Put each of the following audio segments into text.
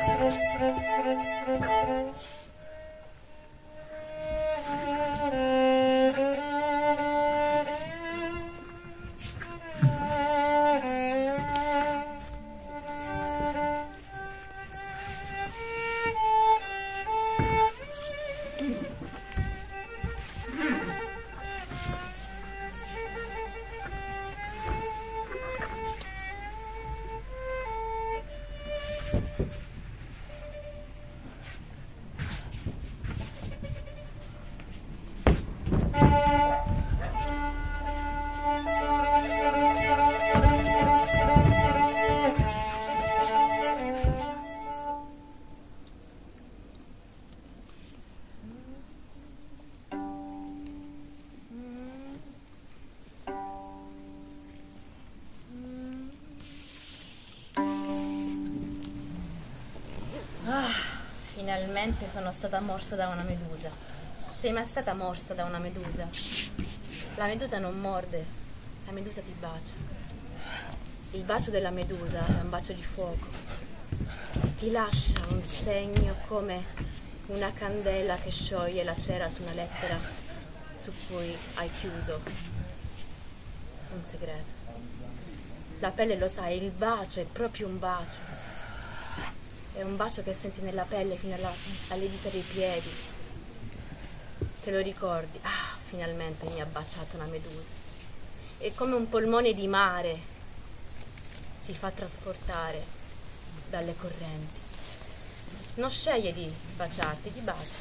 Finalmente sono stata morsa da una medusa. Sei mai stata morsa da una medusa? La medusa non morde, la medusa ti bacia. Il bacio della medusa è un bacio di fuoco. Ti lascia un segno come una candela che scioglie la cera su una lettera su cui hai chiuso un segreto. La pelle lo sa, il bacio è proprio un bacio. È un bacio che senti nella pelle fino alle dita dei piedi. Te lo ricordi? Ah, finalmente mi ha baciato una medusa. È come un polmone di mare. Si fa trasportare dalle correnti. Non sceglie di baciarti, ti bacia.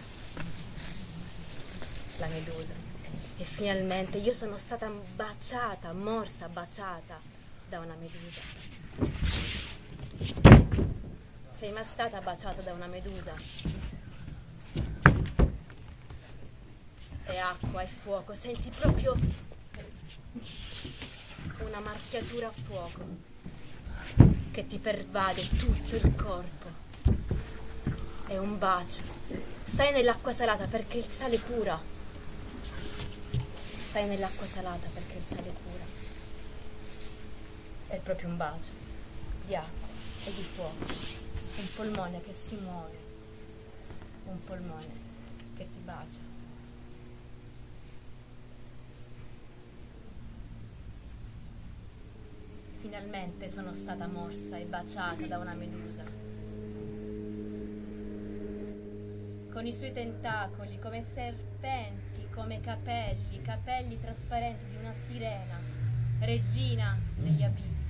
La medusa. E finalmente io sono stata baciata, morsa, baciata da una medusa. Sei mai stata baciata da una medusa? È acqua, è fuoco, senti proprio una marchiatura a fuoco che ti pervade tutto il corpo. È un bacio. Stai nell'acqua salata perché il sale cura. Stai nell'acqua salata perché il sale cura. È proprio un bacio di acqua e di fuoco. Un polmone che si muove, un polmone che ti bacia. Finalmente sono stata morsa e baciata da una medusa. Con i suoi tentacoli come serpenti, come capelli, capelli trasparenti di una sirena, regina degli abissi.